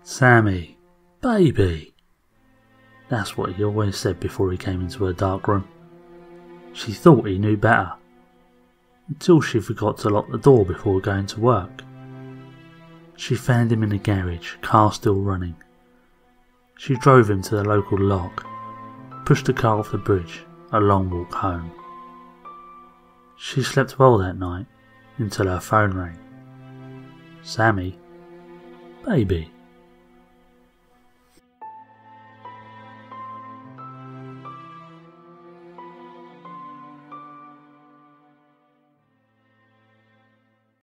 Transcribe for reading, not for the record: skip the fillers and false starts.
Sammy, baby. That's what he always said before he came into her darkroom. She thought he knew better, until she forgot to lock the door before going to work. She found him in the garage, car still running. She drove him to the local loch, pushed the car off the bridge, a long walk home. She slept well that night, until her phone rang. Sammy, baby.